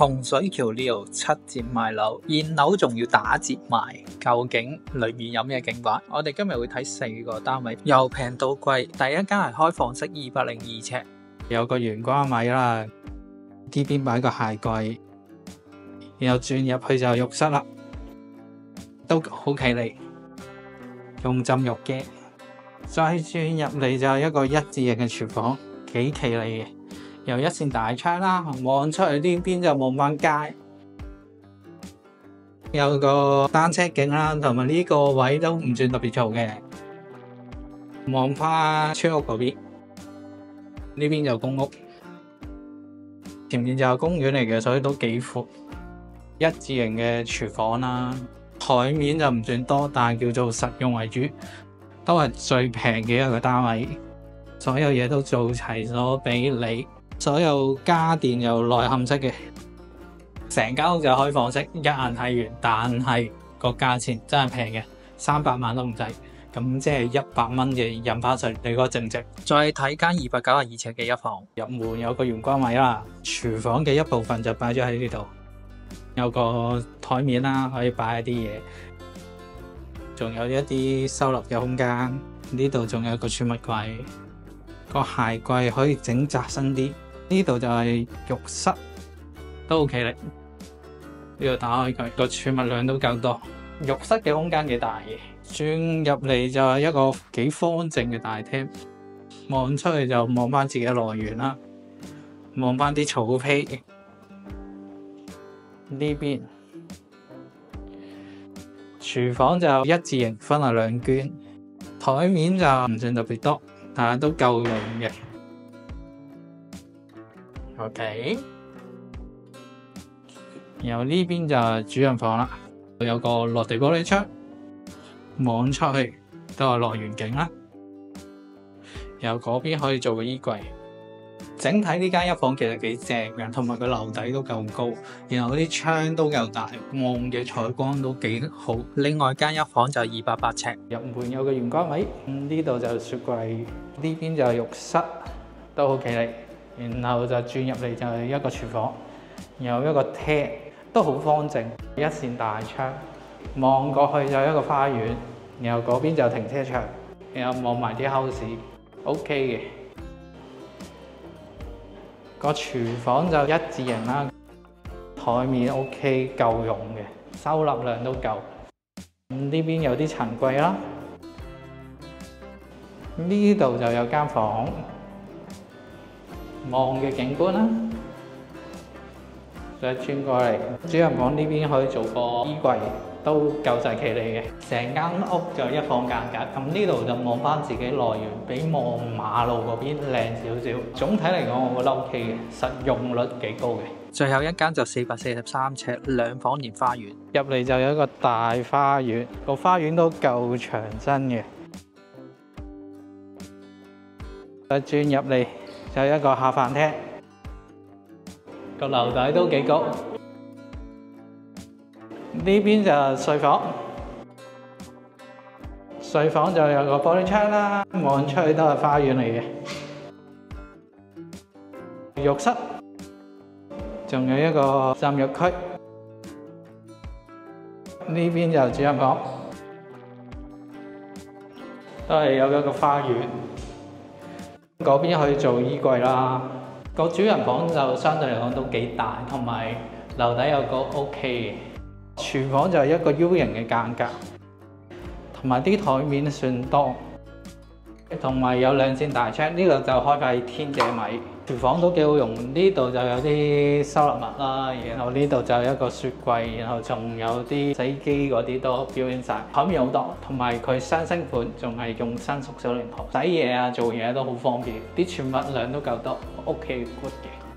洪水橋 Leo 7折賣樓，現樓仲要打折賣，究竟裏面有咩景況？我哋今日會睇4個單位，由平到貴。第一間係開放式202尺，有個玄關位啦，呢邊擺個鞋櫃，然後轉入去就浴室啦，都好企理，用浸浴嘅。再轉入嚟就係一個一字型嘅廚房，幾企理嘅。有一扇大窗啦，望出去呢邊就望翻街，有個單車徑啦，同埋呢個位都唔算特別嘈嘅。望翻村屋嗰邊，呢邊就公屋，前面就係公園嚟嘅，所以都幾闊。一字型嘅廚房啦，台面就唔算多，但係叫做實用為主，都係最平嘅一個單位，所有嘢都做齊咗俾你。所有家電又內嵌式嘅，成間屋就開放式，一眼睇完。但係個價錢真係平嘅，300萬都唔使，咁即係100蚊嘅印花稅，你覺得值唔值？再睇間292尺嘅一房，入門有個玄關位啦，廚房嘅一部分就擺咗喺呢度，有個台面啦，可以擺一啲嘢，仲有一啲收納嘅空間。呢度仲有個儲物櫃，個鞋櫃可以整窄身啲。呢度就係浴室，都 OK 啦。呢度打開佢，個儲物量都夠多。浴室嘅空間幾大嘅，轉入嚟就係一個幾方正嘅大廳，望出去就望翻自己嘅來源啦，望翻啲草坯。呢邊廚房就一字型，分為2間，台面就唔算特別多，但係都夠用嘅。OK， 然後呢邊就係主人房啦，有個落地玻璃窗，望出去都係樂園景啦。然後嗰邊可以做個衣櫃，整體呢間一房其實幾正嘅，同埋個樓底都夠高，然後嗰啲窗都夠大，望嘅採光都幾好。另外間一房就280尺，入門有個玄關位，呢度就雪櫃，呢邊就浴室，都好企理。然後就轉入嚟就係一個廚房，然後一個廳，都好方正，一扇大窗，望過去就一個花園，然後嗰邊就停車場，然後望埋啲 house，OK 嘅。個廚房就一字型啦，台面 OK 夠用嘅，收納量都夠。呢邊有啲陳櫃啦，呢度就有間房。望嘅景觀啦，再轉過嚟，主人房呢邊可以做個衣櫃，都夠晒企理嘅。成間屋就一房間隔，咁呢度就望翻自己來源，比望馬路嗰邊靚少少。總體嚟講，我覺得 OK 嘅，實用率幾高嘅。最後一間就443尺2房連花園，入嚟就有一個大花園，個花園都夠長身嘅。再轉入嚟。就一個下飯廳，個樓底都幾高。呢邊就睡房，睡房就有個玻璃窗啦，望出去都係花園嚟嘅。浴室，仲有一個浸浴區。呢邊就主人房，都係有一個花園。嗰邊可以做衣櫃啦，個主人房就相對嚟講都幾大，同埋樓底有個 OK 嘅。廚房就係一個 U 型嘅間隔，同埋啲台面算多，同埋有2扇大窗，呢度就開喺天井位。廚房都幾好用，呢度就有啲收納物啦，然後呢度就有一個雪櫃，然後仲有啲洗衣機嗰啲都表現晒，台面好多，同埋佢雙星盤仲係用新宿小靈堂，洗嘢啊做嘢都好方便，啲儲物量都夠多，OK good 嘅。